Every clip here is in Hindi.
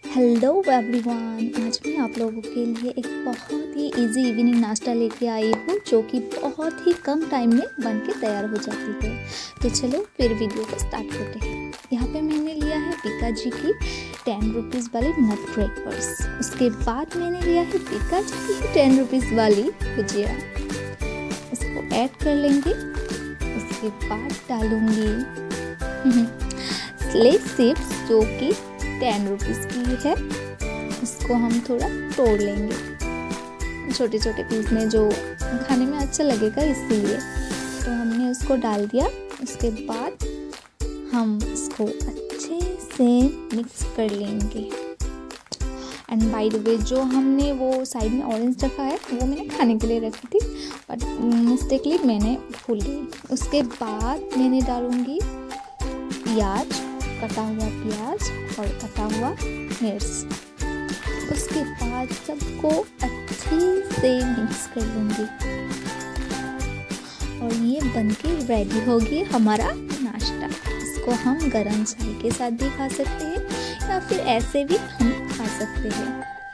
हेलो एवरीवन, आज मैं आप लोगों के लिए एक बहुत ही इजी इवनिंग नाश्ता लेके आई हूँ जो कि बहुत ही कम टाइम में बन के तैयार हो जाती है। तो चलो फिर वीडियो को स्टार्ट करते हैं। यहाँ पे मैंने लिया है पिताजी की 10 रुपीज़ वाली नट क्रैकर्स। उसके बाद मैंने लिया है पिताजी की 10 रुपीज़ वाली भुजिया। इसको ऐड कर लेंगे। उसके बाद डालूंगी स्लेट चिप्स जो कि 10 रुपीज़ की है। इसको हम थोड़ा तोड़ लेंगे छोटे छोटे पीस में, जो खाने में अच्छा लगेगा इसीलिए। तो हमने उसको डाल दिया। उसके बाद हम इसको अच्छे से मिक्स कर लेंगे। एंड बाय द वे, जो हमने वो साइड में ऑरेंज रखा है वो मैंने खाने के लिए रखी थी, बट मिस्टेकली मैंने भूल गई। उसके बाद मैंने डालूँगी प्याज, कटा हुआ प्याज और कटा हुआ मिर्च। उसके बाद सबको अच्छे से मिक्स कर लूँगी और ये बनके रेडी हो गया हमारा नाश्ता। इसको हम गरम चाय के साथ भी खा सकते हैं या फिर ऐसे भी हम खा सकते हैं।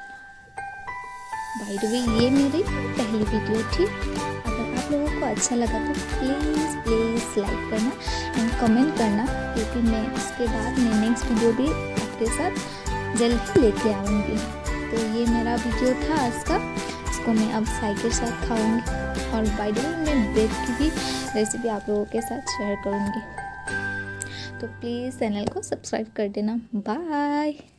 बाय द वे, ये मेरी पहली वीडियो थी। अगर आप लोगों को अच्छा लगा तो प्लीज़ लाइक करना एंड कमेंट करना, क्योंकि मैं इसके बाद मैं नेक्स्ट वीडियो भी आपके साथ जल्द लेके आऊँगी। तो ये मेरा वीडियो था आज का। इसको मैं अब चाय के साथ खाऊँगी और बाय द वे मैं ब्रेड की भी रेसिपी आप लोगों के साथ शेयर करूँगी। तो प्लीज़ चैनल को सब्सक्राइब कर देना। बाय।